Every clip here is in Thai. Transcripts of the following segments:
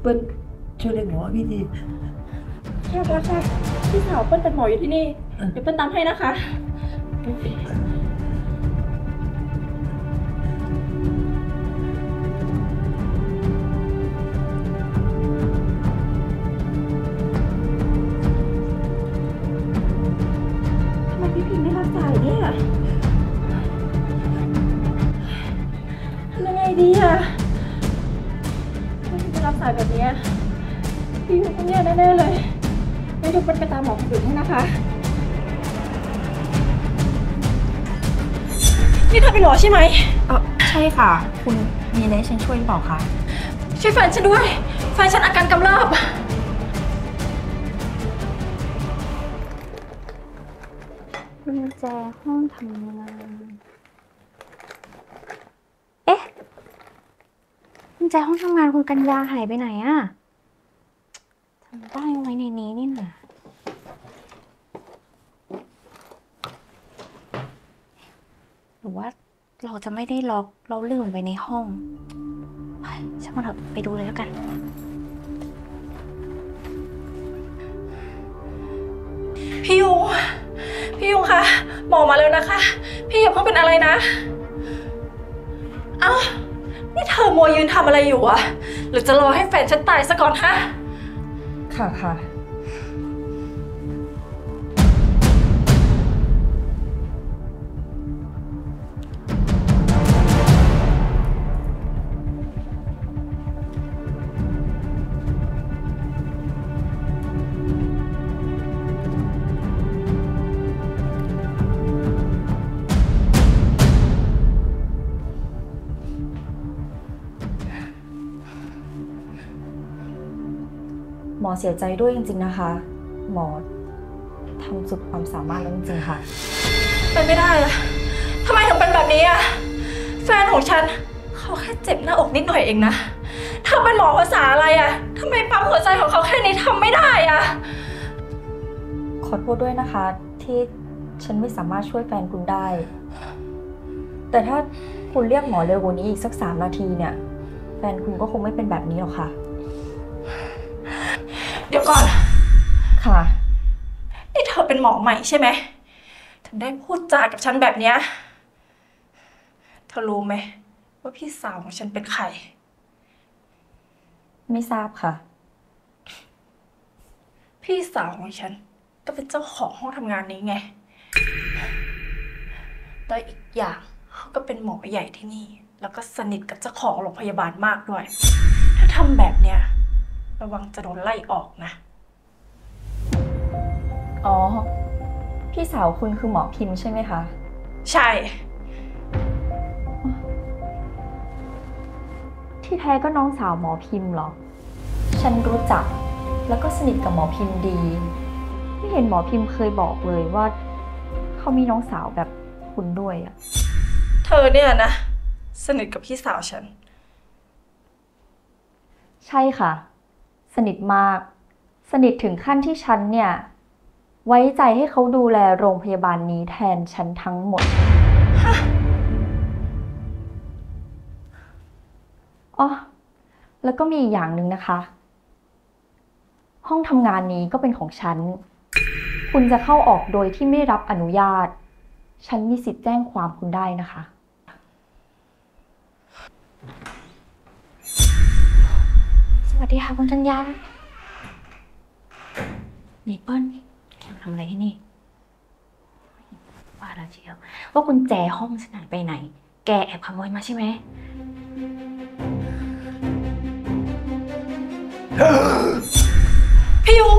เปิ้ลช่วยเรียกหมอพี่ทีค่ะพี่สาวเปิ้ลเป็นหมออยู่ที่นี่เดี๋ยวเปิ้ลตามให้นะคะทำไมพี่พิมพ์ไม่รับสายเนี่ยทำยังไงดีอะพี่พิมพ์ไม่รับสายแบบนี้พี่พิมพ์ต้องแย่แน่ๆเลยงั้นเดี๋ยวเปิ้ลไปตามหมอคนอื่นให้นะคะนี่เธอเป็นหมอใช่ไหมใช่ค่ะคุณมีอะไรให้ฉันช่วยหรือเปล่าคะช่วยแฟนฉันด้วยแฟนฉันอาการกำเริบกุญแจห้องทำงานเอ๊ะกุญแจห้องทำงานคุณกัญญาหายไปไหนอะทำได้ไว้ในนี้นี่นะหรือว่าเราจะไม่ได้ล็อกเราลืมไว้ในห้องช่างมันเถอะไปดูเลยแล้วกันพี่ยุงคะหมอมาแล้วนะคะพี่อย่าเพิ่งเป็นอะไรนะเอ้านี่เธอมัวยืนทำอะไรอยู่อะหรือจะรอให้แฟนฉันตายซะก่อนฮะค่ะหมอเสียใจด้วยจริงๆนะคะหมอทำสุดความสามารถแล้วจริงๆค่ะเป็นไม่ได้อะทำไมถึงเป็นแบบนี้อะแฟนของฉันเขาแค่เจ็บหน้าอกนิดหน่อยเองนะเธอเป็นหมอภาษาอะไรอะทำไมปั๊มหัวใจของเขาแค่นี้ทำไม่ได้อะขอโทษด้วยนะคะที่ฉันไม่สามารถช่วยแฟนคุณได้ แต่ถ้าคุณเรียกหมอเร็วกว่านี้อีกสัก3 นาทีเนี่ยแฟนคุณก็คงไม่เป็นแบบนี้หรอกค่ะเดี๋ยวก่อนค่ะนี่เธอเป็นหมอใหม่ใช่ไหมถึงได้พูดจากับฉันแบบเนี้ยเธอรู้ไหมว่าพี่สาวของฉันเป็นใครไม่ทราบค่ะพี่สาวของฉันก็เป็นเจ้าของห้องทำงานนี้ไงแล้วอีกอย่างเขาก็เป็นหมอใหญ่ที่นี่แล้วก็สนิทกับเจ้าของโรงพยาบาลมากด้วยถ้าทำแบบเนี้ยระวังจะโดนไล่ออกนะอ๋อพี่สาวคุณคือหมอพิมพ์ใช่ไหมคะใช่ที่แท้ก็น้องสาวหมอพิมพ์เหรอฉันรู้จักแล้วก็สนิทกับหมอพิมพ์ดีไม่เห็นหมอพิมพ์เคยบอกเลยว่าเขามีน้องสาวแบบคุณด้วยอะเธอเนี่ยนะสนิทกับพี่สาวฉันใช่ค่ะสนิทมากสนิทถึงขั้นที่ฉันเนี่ยไว้ใจให้เขาดูแลโรงพยาบาลนี้แทนฉันทั้งหมดอ๋อแล้วก็มีอีกอย่างหนึ่งนะคะห้องทำงานนี้ก็เป็นของฉันคุณจะเข้าออกโดยที่ไม่รับอนุญาตฉันมีสิทธิ์แจ้งความคุณได้นะคะสวัสดีค่ะคุณจัญญานี่เปิ้ลแกทำอะไรที่นี่ว่าแล้วเชียวว่ากุญแจห้องฉันหายไปไหนแกแอบขโมยมาใช่ไหมพี่ยุง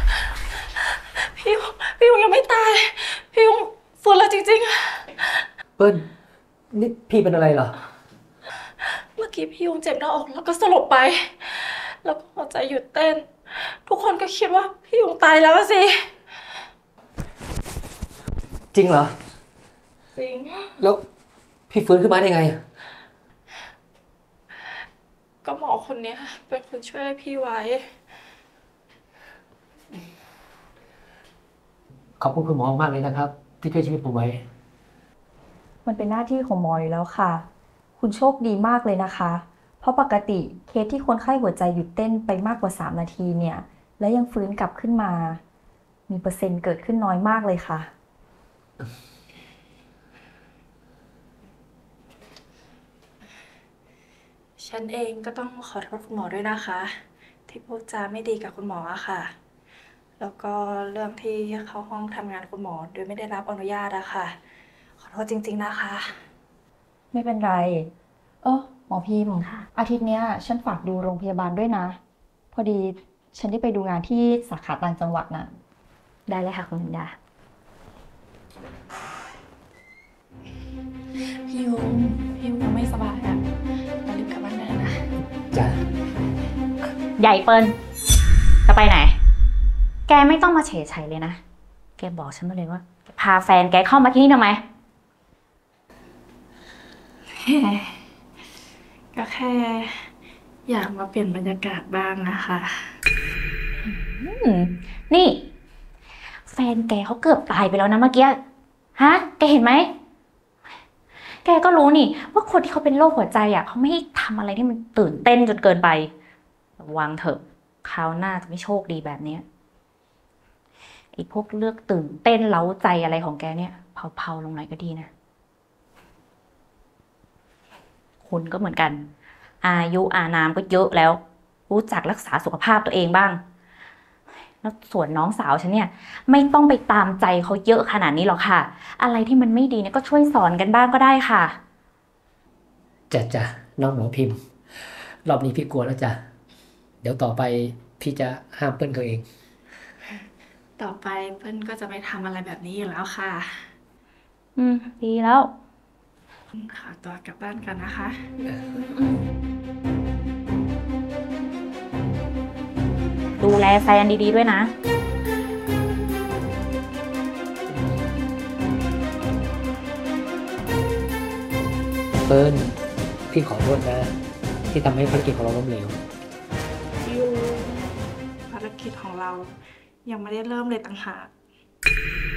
ยังไม่ตายพี่ยุงฟื้นแล้วจริงเปิ้ลนี่พี่เป็นอะไรเหรอๆเมื่อกี้พี่ยุงเจ็บหน้าอกแล้วก็สลบไปแล้วก็หัวใจหยุดเต้นทุกคนก็คิดว่าพี่ยุงตายแล้วสิจริงเหรอจริงแล้วพี่ฟื้นขึ้นมาได้ไงก็หมอคนนี้เป็นคนช่วยพี่ไว้ขอบคุณคุณหมอมากเลยนะครับที่ช่วยชีวิตผมไว้มันเป็นหน้าที่ของหมออยู่แล้วค่ะคุณโชคดีมากเลยนะคะเพราะราะปกติเคสที่คนไข้หัวใจหยุดเต้นไปมากกว่า3 นาทีเนี่ย และยังฟื้นกลับขึ้นมา มีเปอร์เซ็นต์เกิดขึ้นน้อยมากเลยค่ะฉันเองก็ต้องขอโทษคุณหมอด้วยนะคะ ที่พูดจาไม่ดีกับคุณหมออะค่ะ แล้วก็เรื่องที่เข้าห้องทำงานคุณหมอโดยไม่ได้รับอนุญาตอะค่ะ ขอโทษจริงๆนะคะไม่เป็นไร หมอพิมพ์อาทิตย์เนี้ยฉันฝากดูโรงพยาบาลด้วยนะ พอดีฉันได้ไปดูงานที่สาขาต่างจังหวัดน่ะ ได้เลยค่ะคุณลินดาพี่ยุงยังไม่สบายอะเรารีบกลับบ้านได้แล้วนะจ้ะใหญ่เปิ้ลจะไปไหน แกไม่ต้องมาเฉยๆเลยนะ แกบอกฉันมาเลยว่าแกพาแฟนแกเข้ามาที่นี่ทำไมก็แค่อยากมาเปลี่ยนบรรยากาศบ้างนะคะนี่ แฟนแกเขาเกือบตายไปแล้วนะเมื่อกี้ ฮะ แกเห็นไหม แกก็รู้นี่ ว่าคนที่เขาเป็นโรคหัวใจอ่ะเขาไม่ให้ทำอะไรที่มันตื่นเต้นจนเกินไป ระวังเถอะคราวหน้าจะไม่โชคดีแบบนี้ไอ้พวกเลือกตื่นเต้นเล้าใจอะไรของแกเนี่ยเผาๆลงหน่อยก็ดีนะ คุณก็เหมือนกัน อายุอานามก็เยอะแล้ว รู้จักรักษาสุขภาพตัวเองบ้าง แล้วส่วนน้องสาวฉันเนี่ยไม่ต้องไปตามใจเขาเยอะขนาดนี้หรอกค่ะ อะไรที่มันไม่ดีเนี่ยก็ช่วยสอนกันบ้างก็ได้ค่ะจ้ะน้องหมอพิมพ์ รอบนี้พี่กลัวแล้วจ้ะ เดี๋ยวต่อไปพี่จะห้ามเปิ้ลเขาเองต่อไปเปิ้ลก็จะไม่ทำอะไรแบบนี้อยู่แล้วค่ะดีแล้วขอตัวกลับบ้านกันนะคะดูแลแฟนดีๆด้วยนะเปิ้ลพี่ขอโทษนะ ที่ทำให้ภารกิจของเราล้มเหลวยูภารกิจของเรายังไม่ได้เริ่มเลยต่างหาก